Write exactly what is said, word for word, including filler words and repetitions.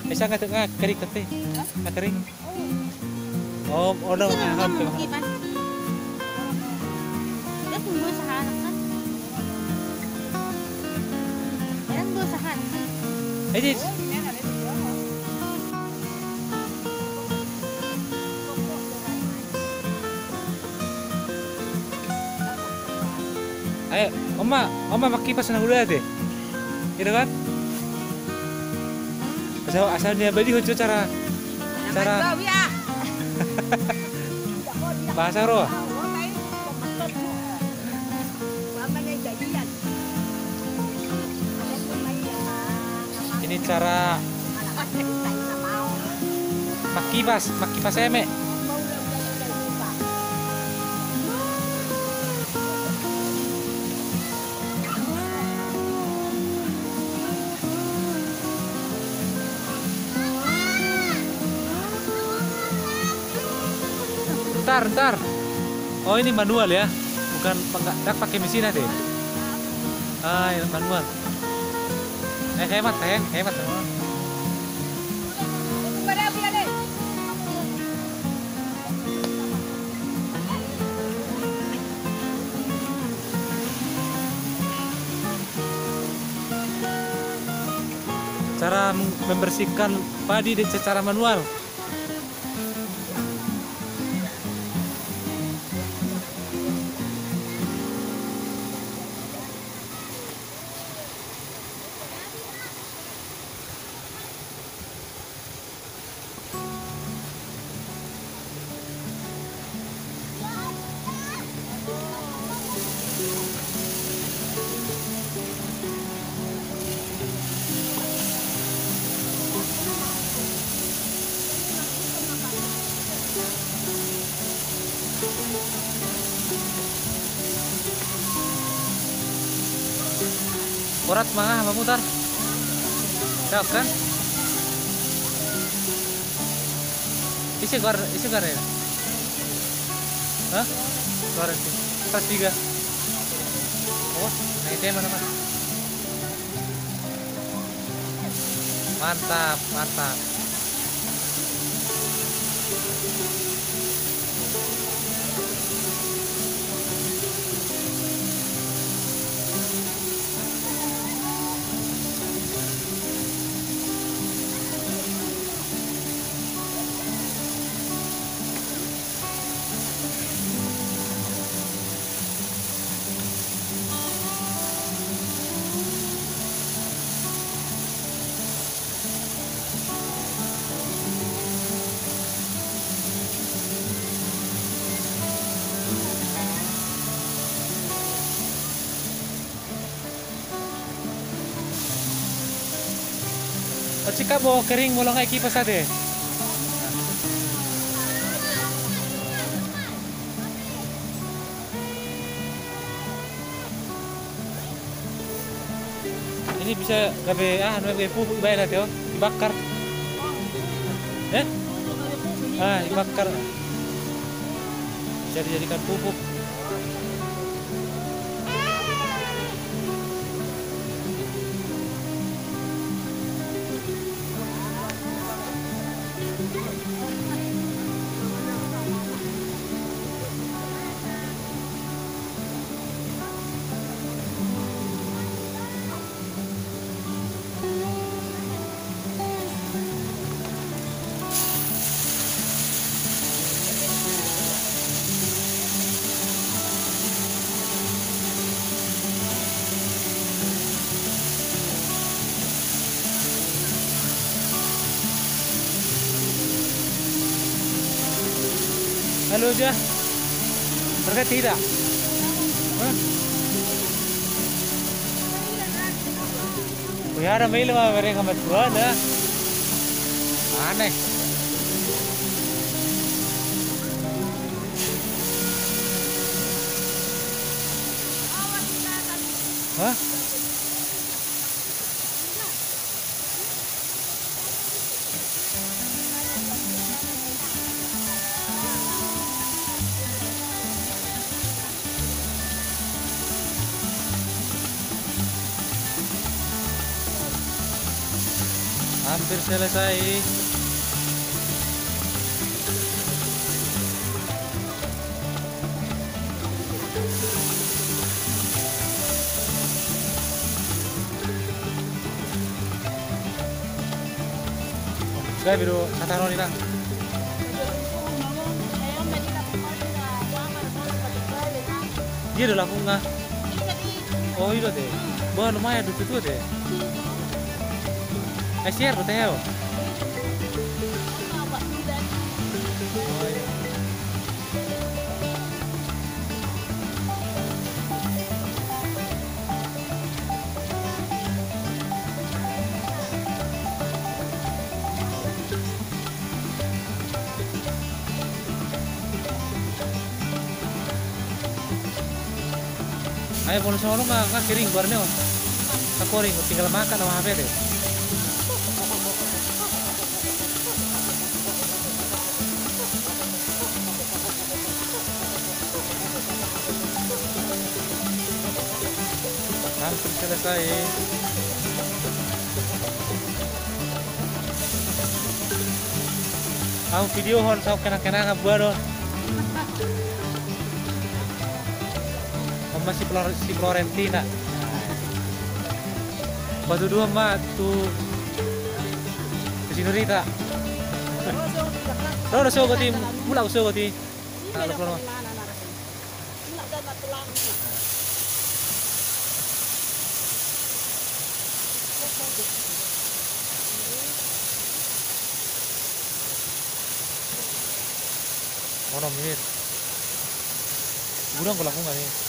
Isa ka nga kering kate. Nga kering. Oh, ono nga hampi. Dia pun dua sahan kan? Yang dua sahan. Eh, di. Ayo, Oma, Oma makipas na hula deh. Gitu kan? Asal asalnya beli hujur cara cara bahasa roh. Ini cara makipas, makipas eme. Ntar, ntar. Oh ini manual ya, bukan nggak pakai mesin deh. Ah, ini manual. Eh hemat, eh hemat semua. Cara membersihkan padi secara manual. Urat mah memutar. Cak kan? Isi gar, isi gar ya? Hah? Gar sih. Pas tiga. Oh, nah itu mana mas? Mantap, mantap. O chika mo kering mo lang kipas ade. Ini bisa gabe ah anu gabe pupuk bayar nanti oh dibakar. Eh? Ah dibakar. Bisa dijadikan pupuk. Halo aja, terkait tidak? Hah? Biar mail mah mereka mat buat dah. Aneh. Hah? Hampir selesai. Sudah biru kata Roni nak. Dia udah langsung nggak? Oh iya deh. Wah lumayan dulu tuh deh. Eh share tuh teh. Oh iya. Ayo mau sono nggak nggak kiring guarnya oh. Aku ring tinggal makan sama H P deh. Hampir selesai. Aku video hon sok kena-kena ngabuah dong. Masih Flor si Florentina. Batu dua mbak tuh ke Sinorita. Lo udah sih goti, mula udah goti. Nah, lo keluar. Oh no menit. Gudang kalau aku nggak nih.